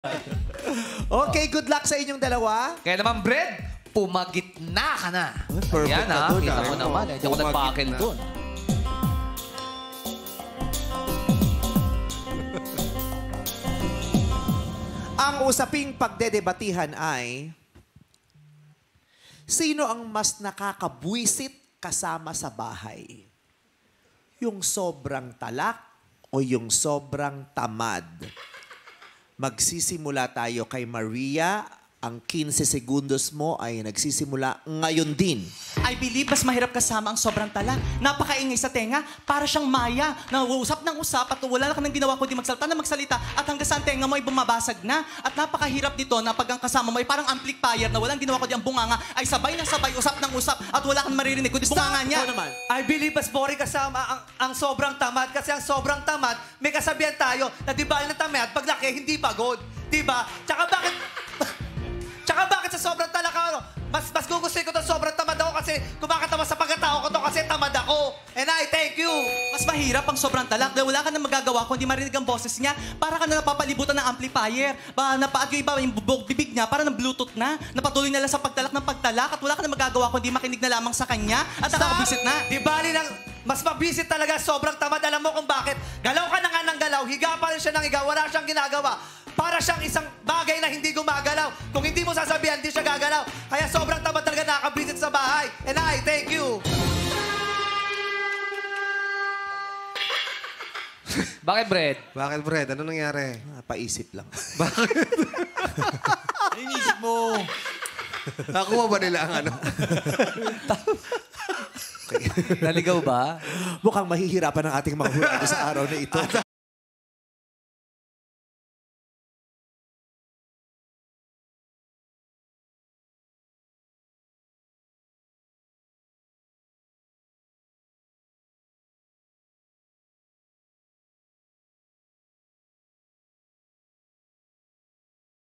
Okay, good luck sa inyong dalawa. Kaya naman, Brad, pumagitna ka na. Perfect Yan ka ha, dun, kita ah. mo naman. Hindi ako nagpakil dun. Ang usaping pagdedebatihan ay, sino ang mas nakakabwisit kasama sa bahay? Yung sobrang talak o yung sobrang tamad? Magsisimula tayo kay Maria. Ang 15 segundos mo ay nagsisimula ngayon din. I believe mas mahirap kasama ang sobrang tala. Napakaingay sa tenga, para siyang maya na usap ng usap at wala na kang ginawa kundi magsalita na magsalita at hanggang sa ang tenga mo ay bumabasag na. At napakahirap dito na pag ang kasama mo ay parang amplifier na walang ginawa kundi ang bunganga ay sabay na sabay, usap ng usap at wala kang maririnig kundi bunganga niya. Ikaw naman. I believe mas boring kasama ang sobrang tamad kasi ang sobrang tamad, may kasabihan tayo na di ba na tamad, pag laki, hindi pagod. Di ba? Tsaka bakit sa sobrang talaka, ano? Mas gugustuhin ko itong sobrang tamad ako kasi kumakatawa sa pagkatao ko to kasi tamad ako. And I thank you. Mas mahirap ang sobrang talak dahil wala ka na magagawa kundi marinig ang boses niya. Para ka na napapalibutan ng amplifier. Napaagyo iba yung bibig niya para ng Bluetooth na. Napatuloy na lang sa pagtalak ng pagtalak at wala ka na magagawa kundi makinig na lamang sa kanya at nakakabisit na. Di bali ng mas mabisit talaga sobrang tamad. Alam mo kung bakit? Galaw ka na nga ng galaw, higa pa rin siya ng higa, wala siyang ginagawa. Para siyang isang bagay na hindi gumagalaw. Kung hindi mo sasabihan, hindi siya gagalaw. Kaya sobrang tamad talaga nakakabisit sa bahay. And I thank you. Bakit, Brad? Bakit, Fred? Ano nangyari? Paisip lang. Inisip mo. Nakuha ba nila ang ano? Naligaw ba? Mukhang mahihirapan ang ating mga hurado sa araw na ito.